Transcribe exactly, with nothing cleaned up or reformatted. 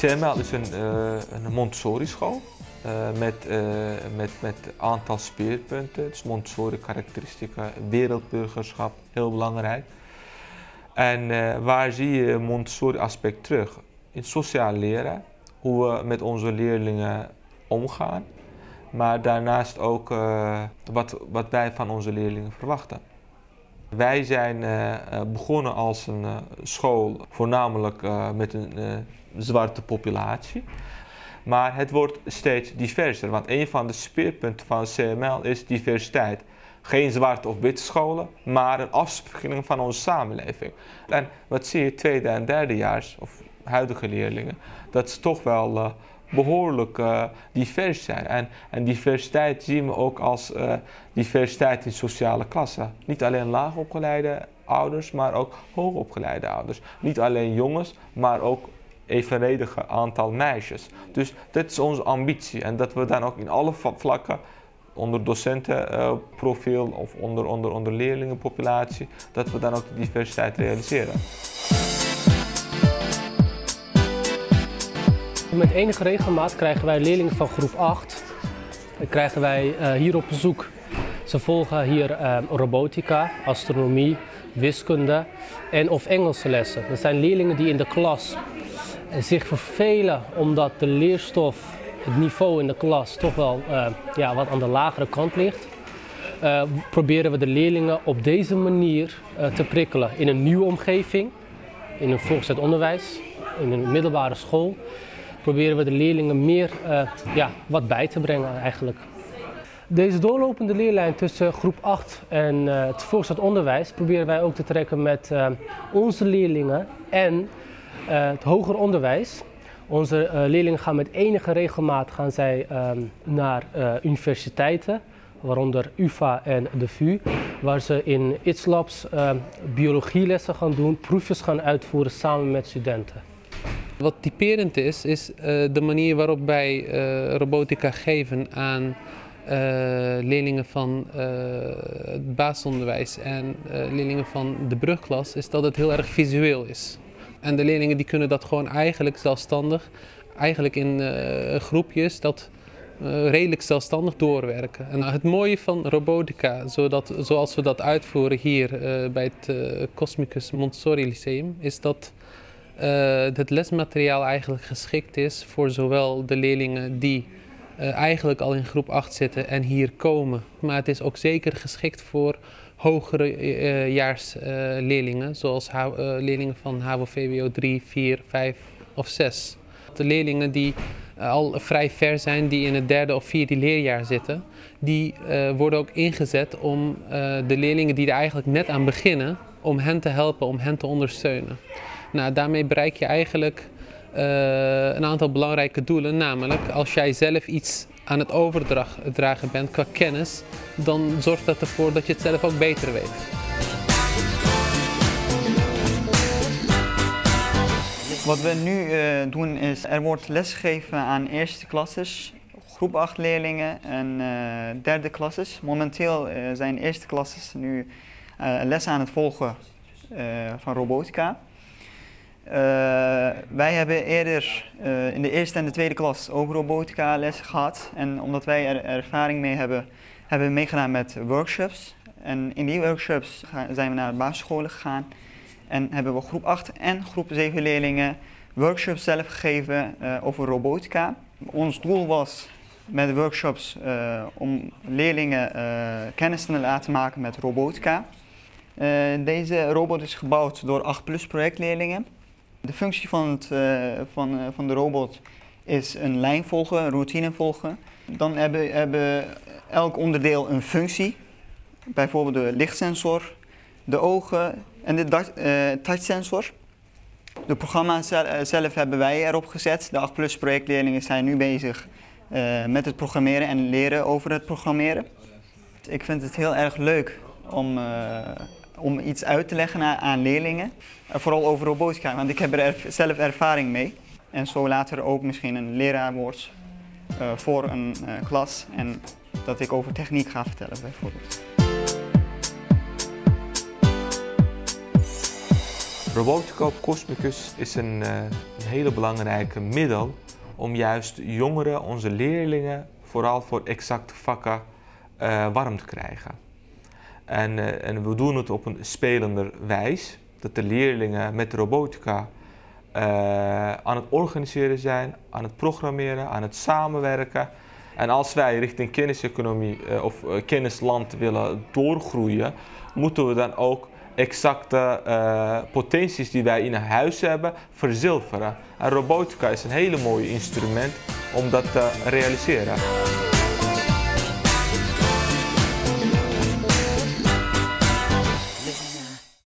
C M L is een, uh, een Montessori-school uh, met, uh, met, met een aantal speerpunten. Dus Montessori-karakteristieken, wereldburgerschap, heel belangrijk. En uh, waar zie je het Montessori-aspect terug? In sociaal leren, hoe we met onze leerlingen omgaan, maar daarnaast ook uh, wat, wat wij van onze leerlingen verwachten. Wij zijn uh, begonnen als een uh, school voornamelijk uh, met een uh, zwarte populatie. Maar het wordt steeds diverser, want een van de speerpunten van C M L is diversiteit. Geen zwarte of witte scholen, maar een afspiegeling van onze samenleving. En wat zie je tweede en derdejaars, of huidige leerlingen, dat ze toch wel uh, behoorlijk uh, divers zijn. En, en diversiteit zien we ook als uh, diversiteit in sociale klassen. Niet alleen laagopgeleide ouders, maar ook hoogopgeleide ouders. Niet alleen jongens, maar ook evenredige aantal meisjes. Dus dit is onze ambitie en dat we dan ook in alle vlakken onder docentenprofiel uh, of onder, onder, onder leerlingenpopulatie, dat we dan ook de diversiteit realiseren. Met enige regelmaat krijgen wij leerlingen van groep acht, krijgen wij uh, hier op bezoek. Ze volgen hier uh, robotica, astronomie, wiskunde en of Engelse lessen. Dat zijn leerlingen die in de klas zich vervelen omdat de leerstof, het niveau in de klas toch wel uh, ja, wat aan de lagere kant ligt. Uh, proberen we de leerlingen op deze manier uh, te prikkelen in een nieuwe omgeving, in een voortgezet onderwijs, in een middelbare school. Proberen we de leerlingen meer uh, ja, wat bij te brengen eigenlijk. Deze doorlopende leerlijn tussen groep acht en uh, het voortgezet onderwijs proberen wij ook te trekken met uh, onze leerlingen en uh, het hoger onderwijs. Onze uh, leerlingen gaan met enige regelmaat gaan zij, uh, naar uh, universiteiten, waaronder U vA en de V U, waar ze in I T S Labs uh, biologielessen gaan doen, proefjes gaan uitvoeren samen met studenten. Wat typerend is, is uh, de manier waarop wij uh, robotica geven aan uh, leerlingen van uh, het basisonderwijs en uh, leerlingen van de brugklas, is dat het heel erg visueel is. En de leerlingen die kunnen dat gewoon eigenlijk zelfstandig, eigenlijk in uh, groepjes, dat uh, redelijk zelfstandig doorwerken. En het mooie van robotica, zodat, zoals we dat uitvoeren hier uh, bij het uh, Cosmicus Montessori Lyceum, is dat Uh, het lesmateriaal eigenlijk geschikt is voor zowel de leerlingen die uh, eigenlijk al in groep acht zitten en hier komen. Maar het is ook zeker geschikt voor hogere uh, jaars uh, leerlingen, zoals uh, leerlingen van H A V O V W O drie, vier, vijf of zes. De leerlingen die uh, al vrij ver zijn, die in het derde of vierde leerjaar zitten, die uh, worden ook ingezet om uh, de leerlingen die er eigenlijk net aan beginnen, om hen te helpen, om hen te ondersteunen. Nou, daarmee bereik je eigenlijk uh, een aantal belangrijke doelen, namelijk als jij zelf iets aan het overdragen bent qua kennis, dan zorgt dat ervoor dat je het zelf ook beter weet. Wat we nu uh, doen is, er wordt lesgegeven aan eerste klasses, groep acht leerlingen en uh, derde klasses. Momenteel uh, zijn eerste klasses nu uh, les aan het volgen uh, van robotica. Uh, wij hebben eerder uh, in de eerste en de tweede klas ook robotica les gehad. En omdat wij er ervaring mee hebben, hebben we meegedaan met workshops. En in die workshops gaan, zijn we naar basisscholen gegaan. En hebben we groep acht en groep zeven leerlingen workshops zelf gegeven uh, over robotica. Ons doel was met de workshops uh, om leerlingen uh, kennis te laten maken met robotica. Uh, deze robot is gebouwd door acht plus projectleerlingen. De functie van, het, uh, van, uh, van de robot is een lijn volgen, een routine volgen. Dan hebben, hebben elk onderdeel een functie. Bijvoorbeeld de lichtsensor, de ogen en de uh, touchsensor. De programma zelf hebben wij erop gezet. De acht plus projectleerlingen zijn nu bezig uh, met het programmeren en leren over het programmeren. Ik vind het heel erg leuk om, uh, om iets uit te leggen aan, aan leerlingen. Uh, vooral over robotica, want ik heb er erv zelf ervaring mee. En zo later ook misschien een leraar wordt uh, voor een uh, klas. En dat ik over techniek ga vertellen bijvoorbeeld. Robotica op Cosmicus is een, uh, een hele belangrijke middel om juist jongeren, onze leerlingen, vooral voor exacte vakken uh, warm te krijgen. En, uh, en we doen het op een spelender wijs, dat de leerlingen met robotica uh, aan het organiseren zijn, aan het programmeren, aan het samenwerken. En als wij richting kenniseconomie uh, of uh, kennisland willen doorgroeien, moeten we dan ook exacte uh, potenties die wij in huis hebben verzilveren. En robotica is een hele mooie instrument om dat te realiseren.